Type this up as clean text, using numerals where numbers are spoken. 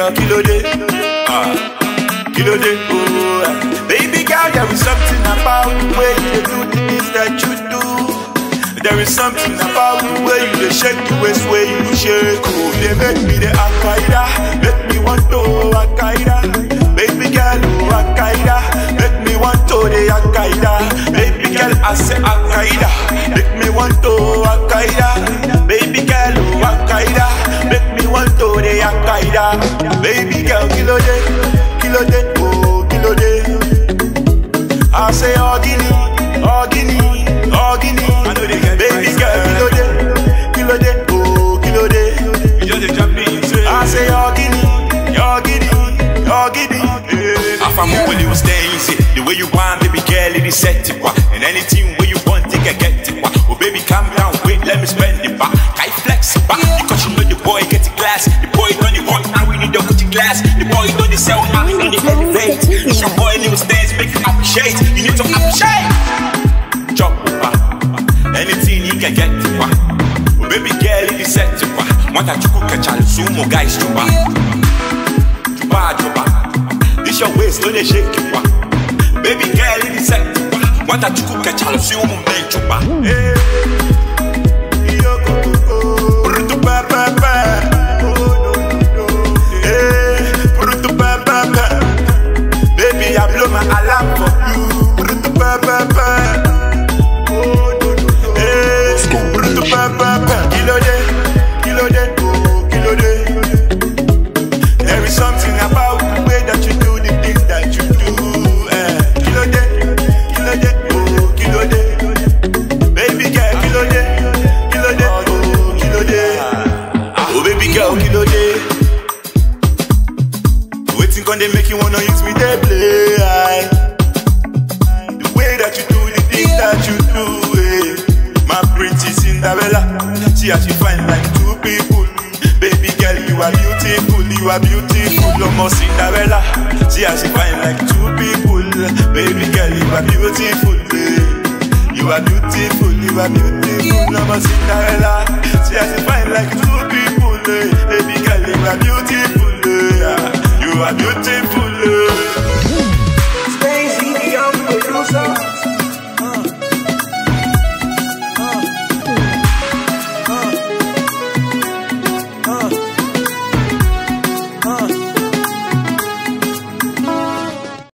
girl, kilo day, kilo day, oh. Baby girl, there is something about the way you do the things that you do. There is something about the way you shake the waist, way you shake. Oh, they make me the Al-Qaeda, make me want to Al-Qaeda. Baby girl, oh Al-Qaeda, make me want to the Al-Qaeda. Baby girl, I say Al-Qaeda, make me want to Al-Qaeda. Baby girl, oh Al-Qaeda, make me want to the Al-Qaeda. Baby girl, kilo day, oh kilo day. I say Ogini, Ogini, Ogini. I know they get baby girl, kilo day, oh kilo day. You just a jumping, I say Ogini, Ogini, Ogini. I'm when you stay, the way you want, baby girl, it is set to qua. And anything where you want, think I get to qua. Oh baby, calm down, wait, let me spend it back. I flex it back, because you know the boy get the glass. The boy don't the want, now we need to go to glass. The boy don't the sell, now we need to elevate. It's your boy, little stands, make you appreciate. You need to appreciate. Chop back, anything you can get to qua. Oh baby girl, it is set to qua. Want that you cook a child, sumo guys to qua. Chupa. This your waist, don't they shake you, baby girl, it is set. Want that you cook a child, see you move me, chupa. Hey, yo, bruto papa, hey, bruto papa, baby, I blow my alarm for you, bruto papa, hey, bruto papa, kilo day, oh, kilo day. There is something about the way that you do the things that you do. Kilo day, oh, kilo day. Baby girl, kilo day, oh, kilo day. Oh, baby girl, kilo day. Waiting on they make you wanna use me, they play. The way that you do the things that you do, my pretty Cinderella. She has you find like two people. Baby girl, you are beautiful, almost Cinderella. She has you find like two people. Baby girl, you are beautiful, you are beautiful, almost Cinderella. She has you find like two people. Baby girl, you are beautiful,